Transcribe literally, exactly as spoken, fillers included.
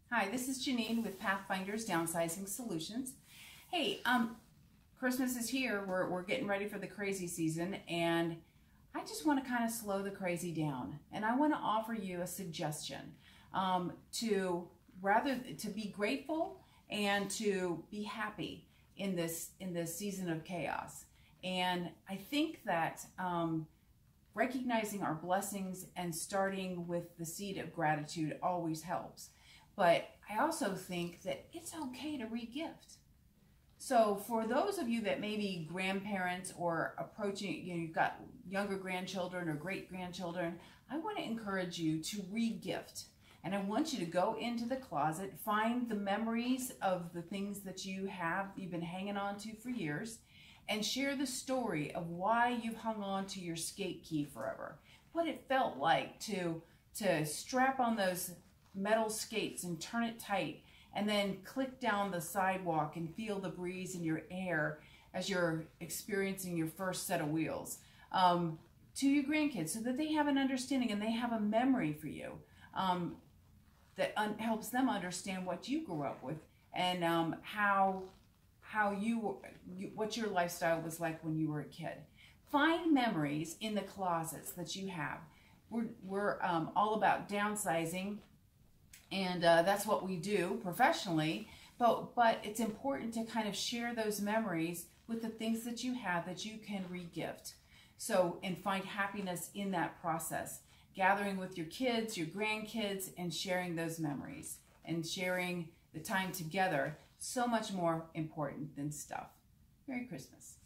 Hi, this is Janeen with Pathfinders Downsizing Solutions. Hey, um, Christmas is here. We're, we're getting ready for the crazy season, and I just want to kind of slow the crazy down. And I want to offer you a suggestion um, to rather to be grateful and to be happy in this in this season of chaos. And I think that um, recognizing our blessings and starting with the seed of gratitude always helps. But I also think that it's okay to re-gift. So for those of you that may be grandparents or approaching, you know, you've got younger grandchildren or great-grandchildren, I want to encourage you to re-gift. And I want you to go into the closet, find the memories of the things that you have, you've been hanging on to for years, and share the story of why you've hung on to your skate key forever. What it felt like to, to strap on those metal skates and turn it tight, and then click down the sidewalk and feel the breeze in your hair as you're experiencing your first set of wheels, um, to your grandkids, so that they have an understanding and they have a memory for you um, that un helps them understand what you grew up with and um, how how you, you what your lifestyle was like when you were a kid. Find memories in the closets that you have. We're, we're um, all about downsizing. And uh, that's what we do professionally, but, but it's important to kind of share those memories with the things that you have that you can re-gift. So, and find happiness in that process. Gathering with your kids, your grandkids, and sharing those memories. And sharing the time together, so much more important than stuff. Merry Christmas.